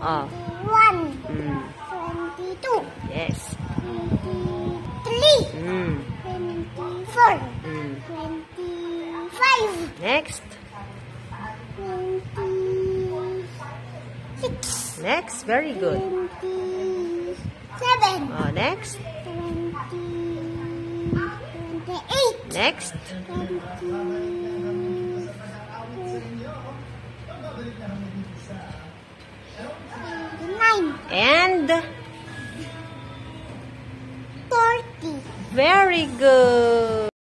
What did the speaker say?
Oh. 21. 22. Yes. 23. 24. 25. Next. 26. Next. Very good. 27. Oh, next. 28. Next. 29. And 40. very good.